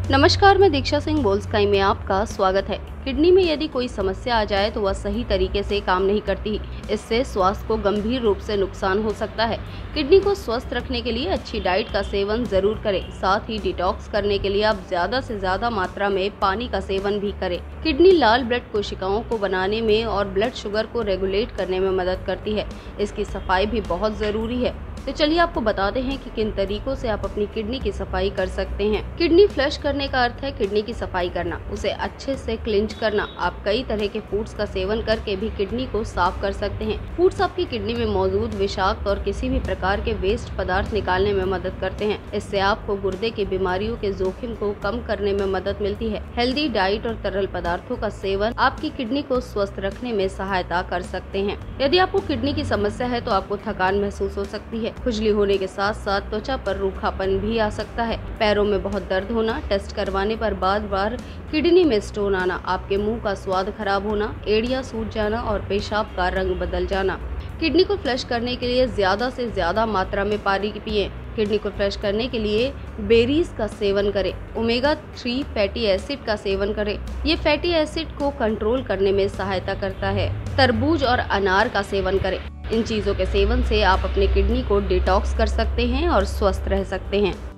नमस्कार, मैं दीक्षा सिंह बोल्स्काई में आपका स्वागत है। किडनी में यदि कोई समस्या आ जाए तो वह सही तरीके से काम नहीं करती। इससे स्वास्थ्य को गंभीर रूप से नुकसान हो सकता है। किडनी को स्वस्थ रखने के लिए अच्छी डाइट का सेवन जरूर करें। साथ ही डिटॉक्स करने के लिए आप ज्यादा से ज्यादा मात्रा में पानी का सेवन भी करें। किडनी लाल ब्लड कोशिकाओं को बनाने में और ब्लड शुगर को रेगुलेट करने में मदद करती है। इसकी सफाई भी बहुत जरूरी है। तो चलिए आपको बताते हैं कि किन तरीकों से आप अपनी किडनी की सफाई कर सकते हैं। किडनी फ्लश करने का अर्थ है किडनी की सफाई करना, उसे अच्छे से क्लिंच करना। आप कई तरह के फूड्स का सेवन करके भी किडनी को साफ कर सकते हैं। फूड्स आपकी किडनी में मौजूद विषाक्त और किसी भी प्रकार के वेस्ट पदार्थ निकालने में मदद करते हैं। इससे आपको गुर्दे की बीमारियों के जोखिम को कम करने में मदद मिलती है। हेल्दी डाइट और तरल पदार्थों का सेवन आपकी किडनी को स्वस्थ रखने में सहायता कर सकते हैं। यदि आपको किडनी की समस्या है तो आपको थकान महसूस हो सकती है। खुजली होने के साथ साथ त्वचा पर रूखापन भी आ सकता है। पैरों में बहुत दर्द होना, टेस्ट करवाने पर बार बार किडनी में स्टोन आना, आपके मुंह का स्वाद खराब होना, एड़ियां सूज जाना और पेशाब का रंग बदल जाना। किडनी को फ्लश करने के लिए ज्यादा से ज्यादा मात्रा में पानी पिएं। किडनी को फ्लश करने के लिए बेरीज का सेवन करें। ओमेगा 3 फैटी एसिड का सेवन करें। ये फैटी एसिड को कंट्रोल करने में सहायता करता है। तरबूज और अनार का सेवन करें। इन चीजों के सेवन से आप अपने किडनी को डिटॉक्स कर सकते हैं और स्वस्थ रह सकते हैं।